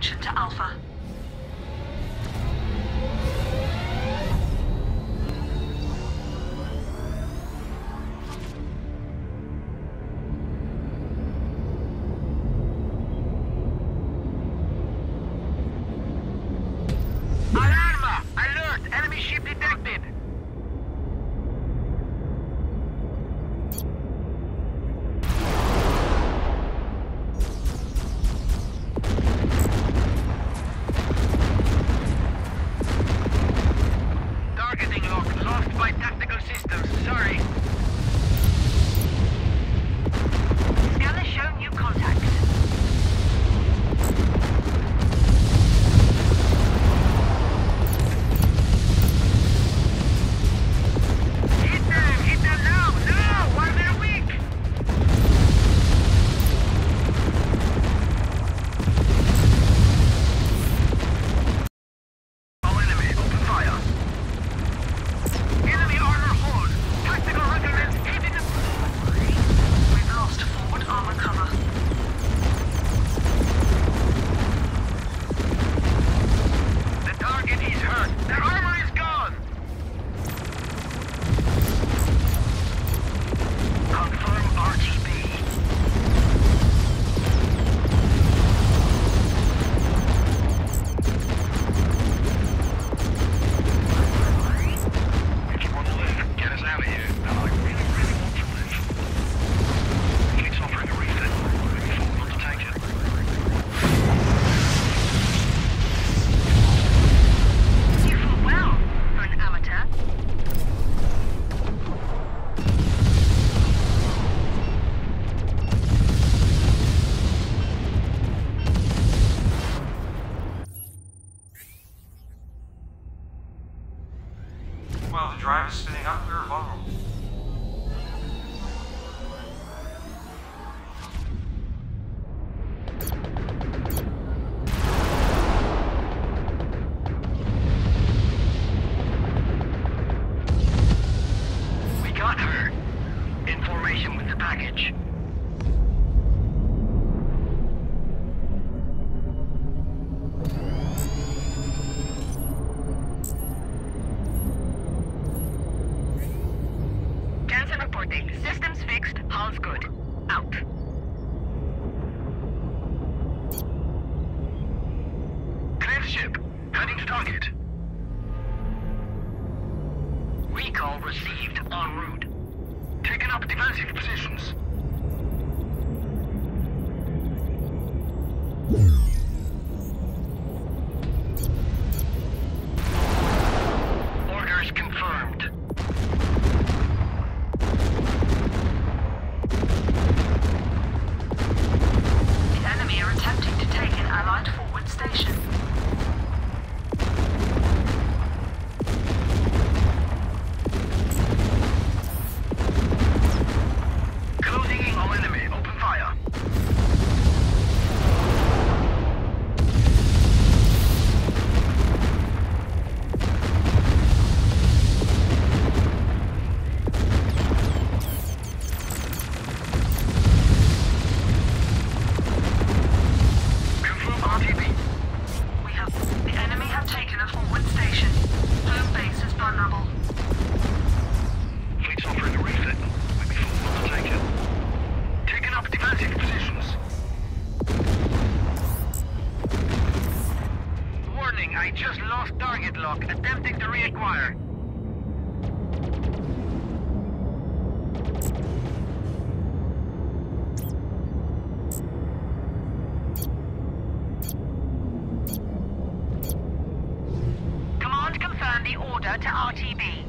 connection to Alpha. Alarma! Alert! Enemy ship detected! Targeting locked. Lost by tactical systems. Sorry. Scanner show new contact. Hit them now! No! While they're weak! All enemy, open fire. Enemy armor hold. Tactical recommends hitting them. We've lost forward armor cover. The target is hurt. Their armor is gone. Confirm RTB. If you want to live, get us out of here. No, I really, really want to live. Fleet's offering a refit. Maybe forward on to take it. You flew well for an amateur. While the drive is spinning up, we're vulnerable. We got her. Information with the package. Jensen reporting. Systems fixed. Hull's good. Out. Clear the ship. Heading to target. Recall received en route. Taking up defensive positions. Orders confirmed. The enemy are attempting to take an Allied forward station. Closing in on enemy. Open fire. Confirm RTB. The enemy have taken a forward station. Home base is vulnerable. Fleet's offering a refit. Maybe forward on to take it. Taking up defensive positions. Warning, I just lost target lock. Attempting to reacquire. Command confirm the order to RTB.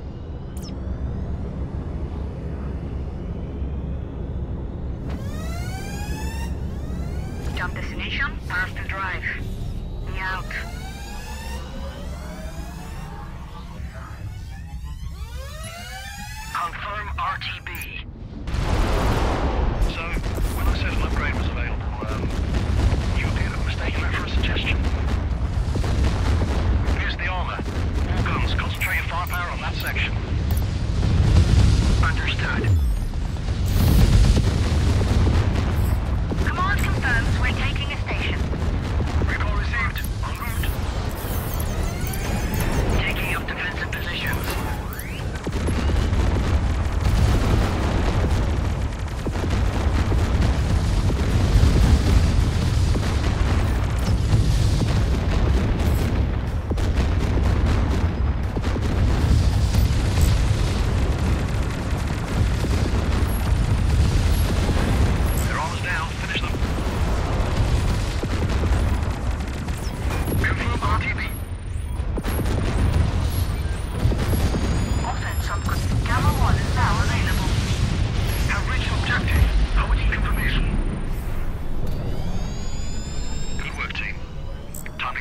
Jump destination, pass the drive. Me out. Confirm RTB. So, when I said an upgrade was available, you appear to have mistaken that for a suggestion. Here's the armor. All guns, concentrate your firepower on that section. Understood. Command confirms we're taking a station. Recall received.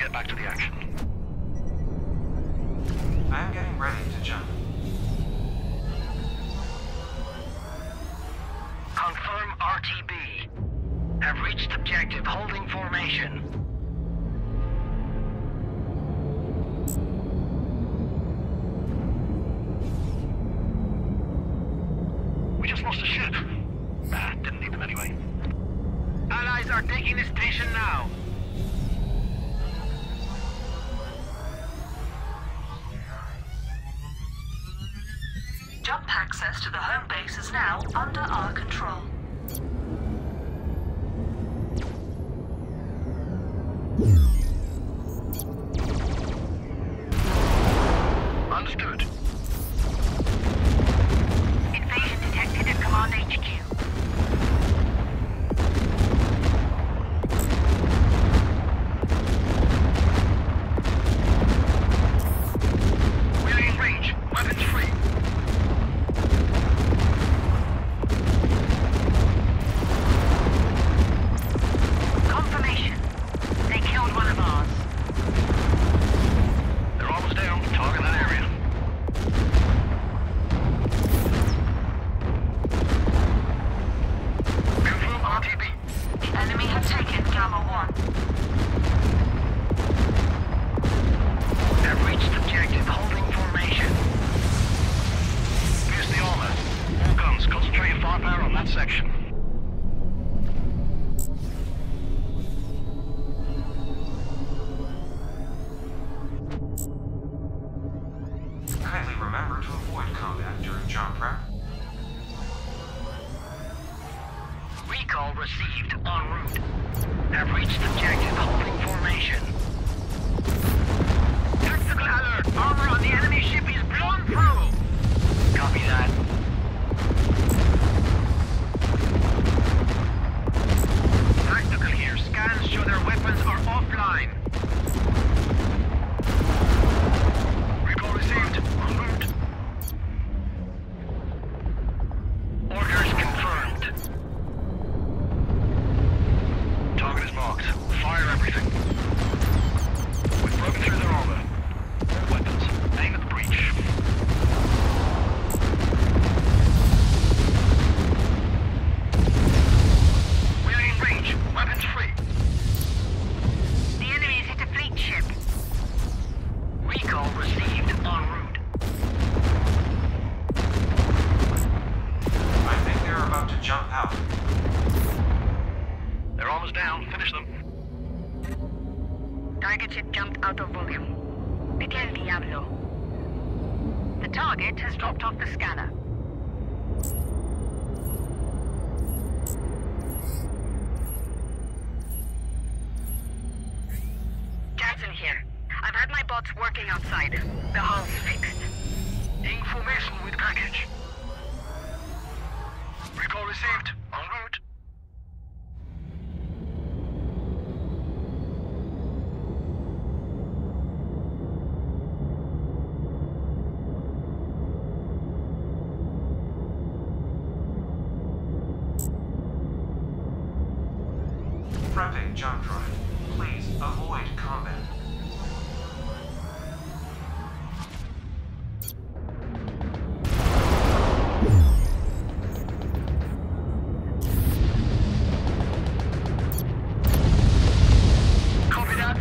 get back to the action. I am getting ready to jump. Confirm RTB. Have reached objective holding formation. We just lost a ship. Didn't need them anyway. Allies are taking the station now. Jump access to the home base is now under our control. Understood. Invasion detected at Command HQ. We're in range. Weapons free. Confirmation. They killed one of ours. They're almost down. Target that area. Confirm RTB. The enemy have taken Gamma 1. Have reached objective holding formation. Pierce the armor. All guns, concentrate your firepower on that section. Kindly remember to avoid combat during jump prep. Recall received en route. Have reached objective holding formation. Tactical alert! Armor on the enemy ship is blown through! Copy that. Tactical here. Scans show their weapons are offline. Recall received. En route. Orders confirmed. Target is marked. Fire everything. We've broken through their armor. All weapons. Aim at the breach. We are in range. Weapons free. The enemy's hit a fleet ship. Recall received en route. I think they're about to jump out. Their armor's down. Finish them. Target ship jumped out of volume. Miguel Diablo. The target has dropped off the scanner. Jackson here. I've had my bots working outside. The hull's fixed. Information with package. Recall received. En route. Prepping jump drive. Please avoid combat. Copy that.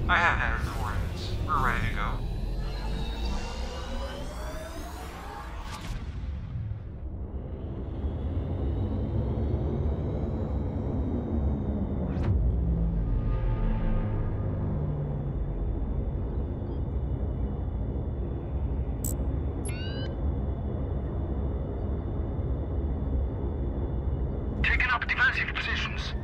I have entered the coordinates. We're ready to go. Taking up defensive positions.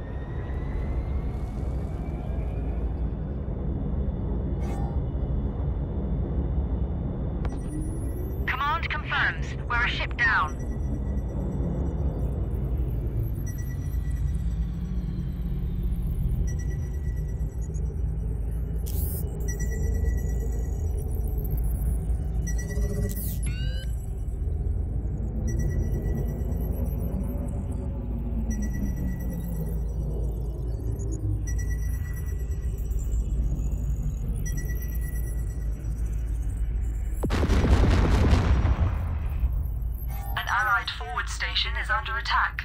Command confirms. We're a ship down. An Allied forward station is under attack.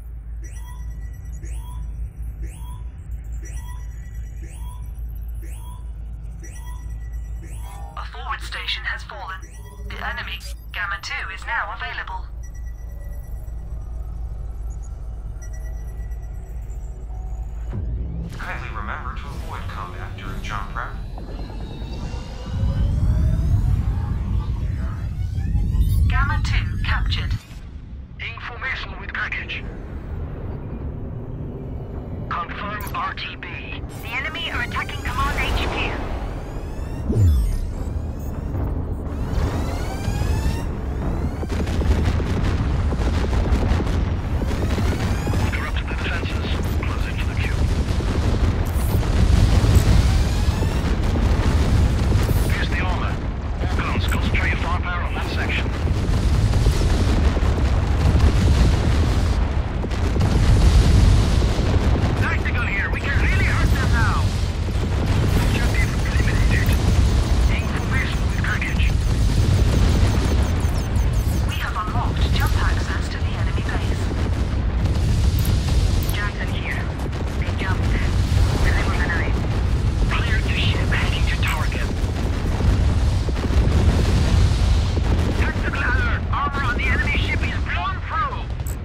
A forward station has fallen. The enemy, Gamma 2, is now available. Kindly remember to avoid combat during jump prep. Gamma 2 captured. Information with package. Confirm RTB. The enemy are attacking Command HQ. Interrupted the defenses. Closing to the queue. Here's the armor. All guns, concentrate your firepower on that section. Tactical here. We can really hurt them now. Objective eliminated. Information with package. We have unlocked jump access to the enemy base. Jackson here. They jumped. Eliminate. Cleared the ship heading to target. Tactical alert! Armor on the enemy ship is blown through!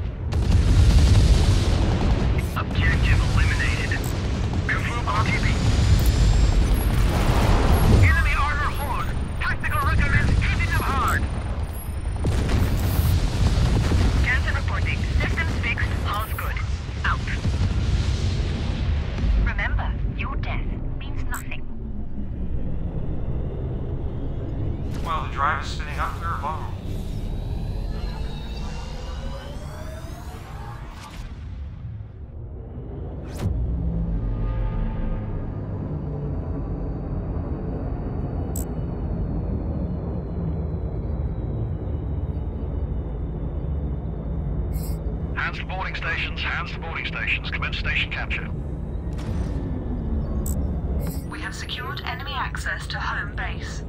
Objective eliminated. Confirm RTB. Enemy armor hold. Tactical recommends hitting them hard. Jansen reporting. Systems fixed. All's good. Out. Remember, your death means nothing. While the drive is spinning up, we're vulnerable. Hands to boarding stations, hands to boarding stations. Commence station capture. We have secured enemy access to home base.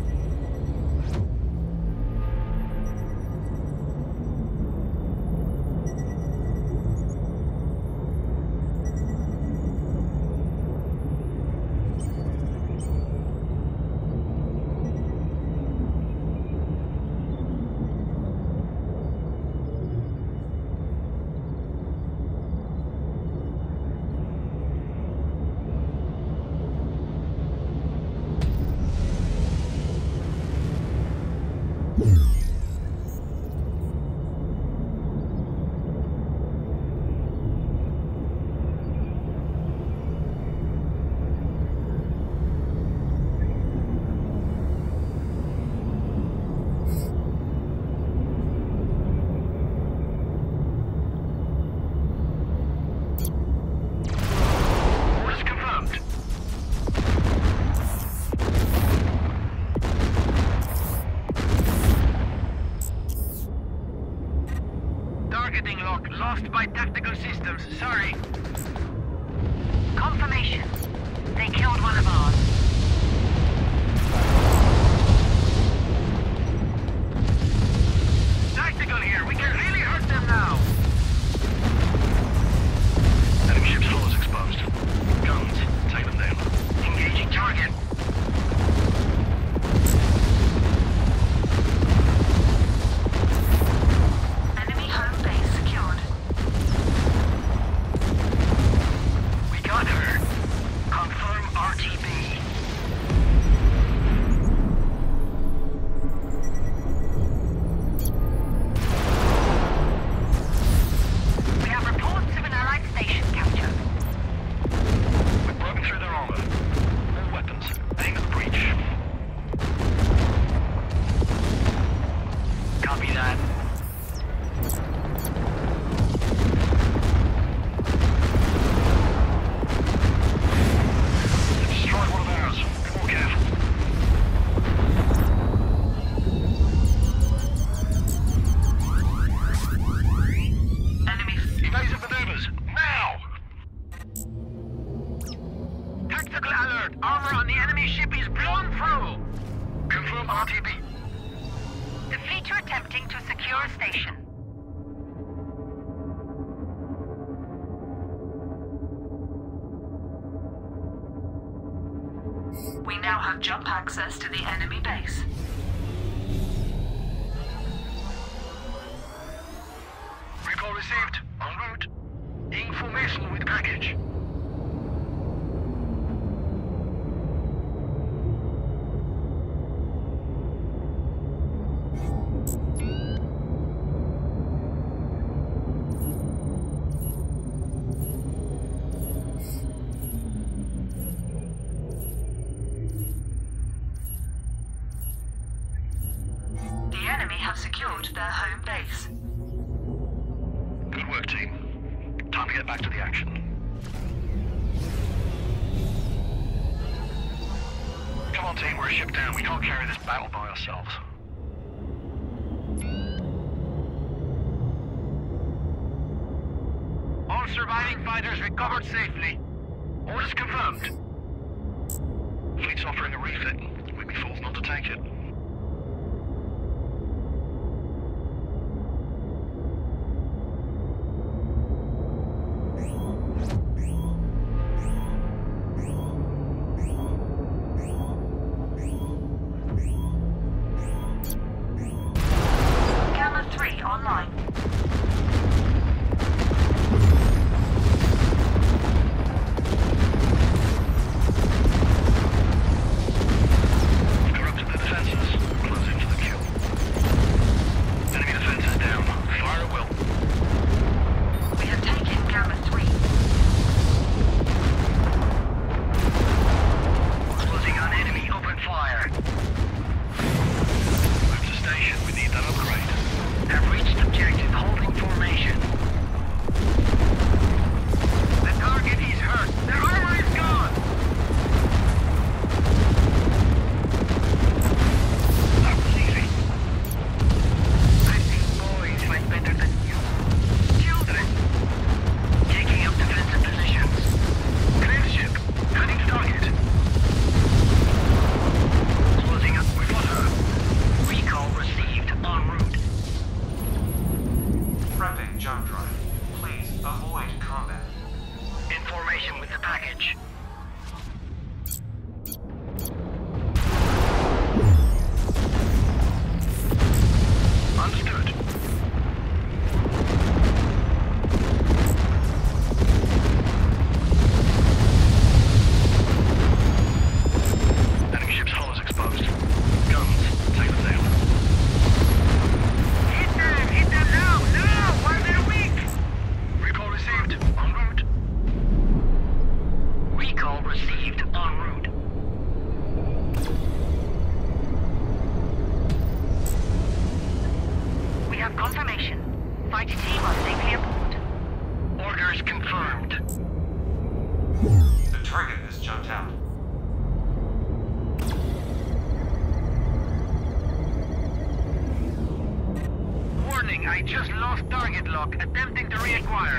Targeting lock lost by tactical systems. Sorry. Confirmation. They killed one of ours. Tactical here. We can really hurt them now. Enemy ship's hull is exposed. Guns, take them down. Engaging target. Secure station. We now have jump access to the enemy base. Recall received. En route. In formation with package. The enemy have secured their home base. Good work, team. Time to get back to the action. Come on, team. We're a ship down. We can't carry this battle by ourselves. All surviving fighters recovered safely. Orders confirmed. Fleet's offering a refit. We'd be fools not to take it. Gamma 3 online. Corrupted the defenses. Close in for the kill. Enemy defenses down. Fire at will. We have taken Gamma 3. Closing on enemy. Open fire. Move to station. We need that upgrade. Have reached objective. Holding formation. The target is hurt. Their armor is gone. That was easy. I've seen boys fight better than you. Children. Taking up defensive positions. Clear the ship. Heading to target. Closing up. We've got her. Recall received. En route. Prepping jump drive. Please avoid combat. Information with the package. Understood. Enemy ship's hull is exposed. Guns, take them down. Hit them now! Now! While they're weak! Recall received. En route. Recall received. En route. We have confirmation. Fighter team are safely aboard. Orders confirmed. The target has jumped out. Warning, I just lost target lock. Attempting to reacquire.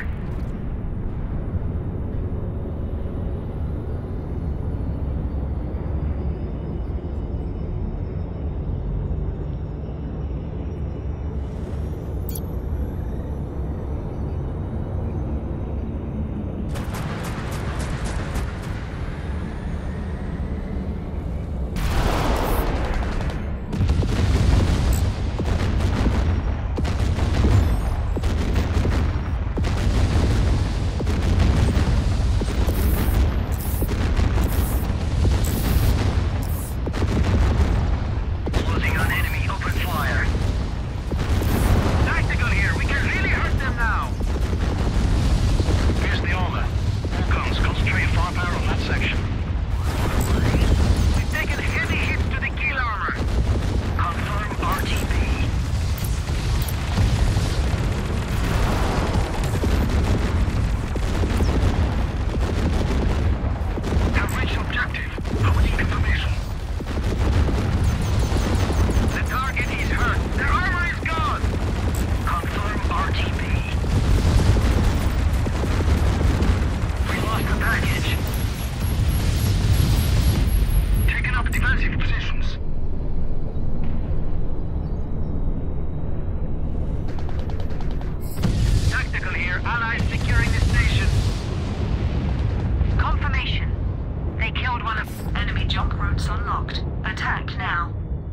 Roger. Allies securing the station. Confirmation. They killed one of... Enemy jump routes unlocked. Attack now.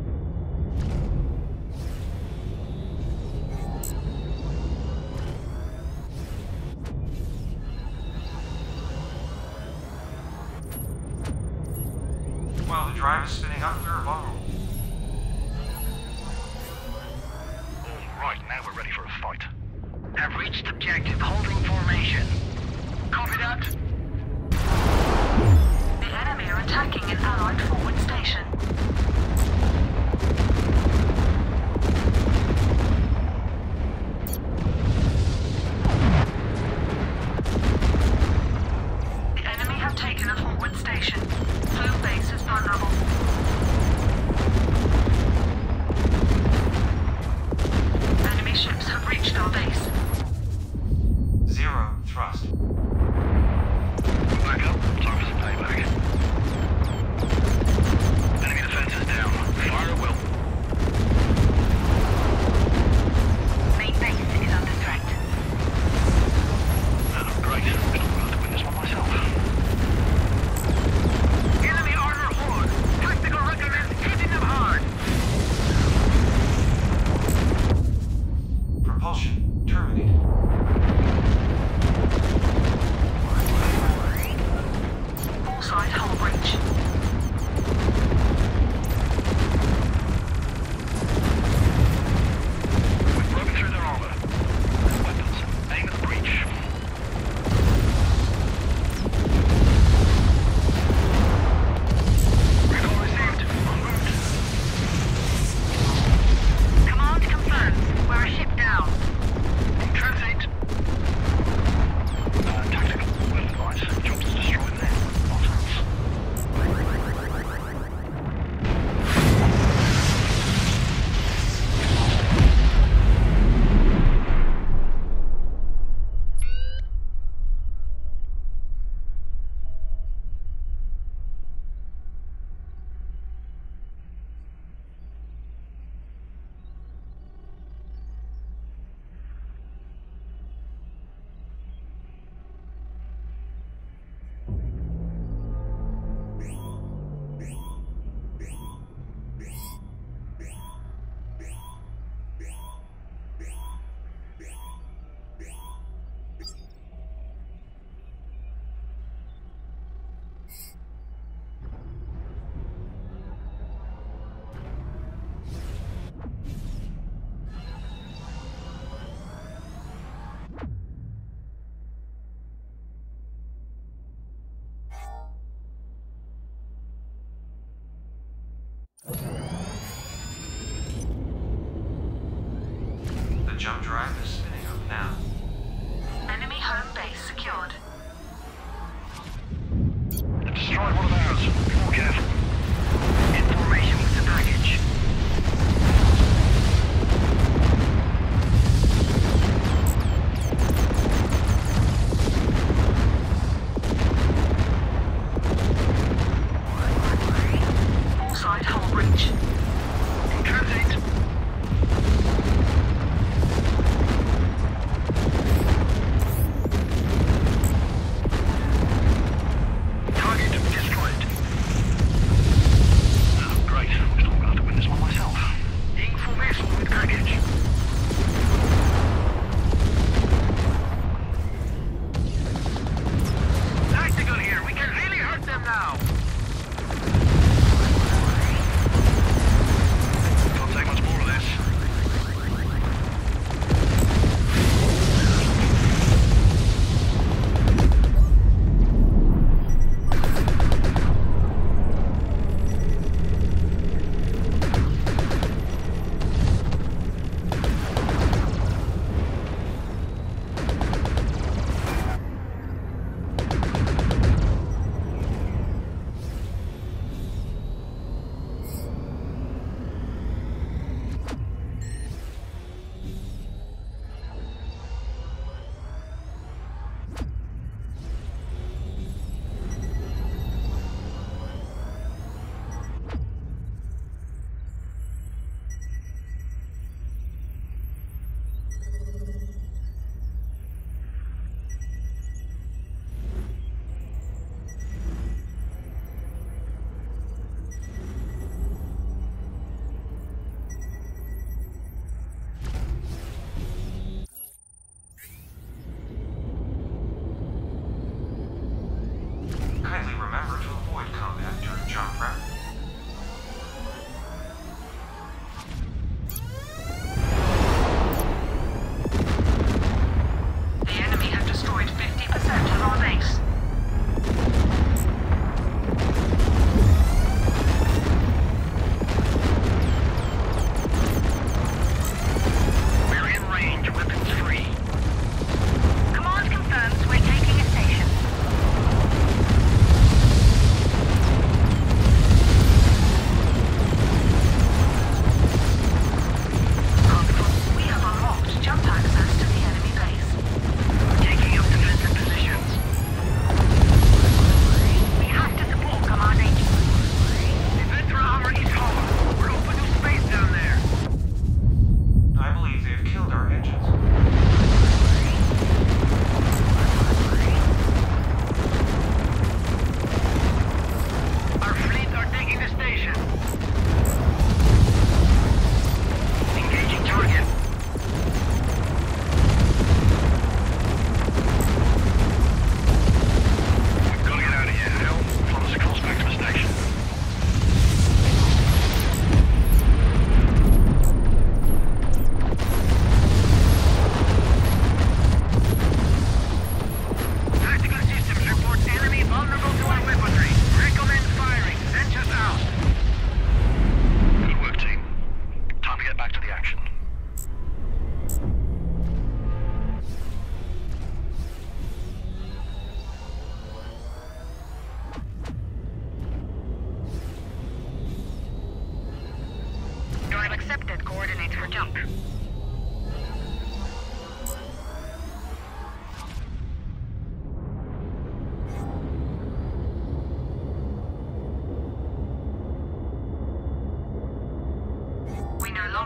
While the drive is spinning up, we're vulnerable. All right, now we're ready for a fight. Have reached objective, holding formation. Copy that. The enemy are attacking an allied forward station. The enemy have taken a forward station. Home base is vulnerable. Enemy ships have reached our base. 0 thrust. Back up. Time for some payback. Enemy defenses down. Fire at will. Main base is under threat. Oh, great. Been on to win this one myself. Enemy armor forward. Tactical recommends hitting them hard. Propulsion terminated.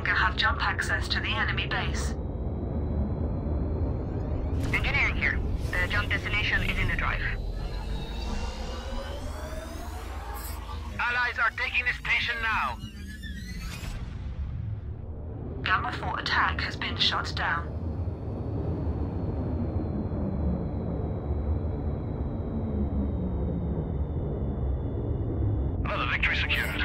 longer have jump access to the enemy base. Engineering here. The jump destination is in the drive. Allies are taking the station now. Gamma 4 attack has been shot down. Another victory secured.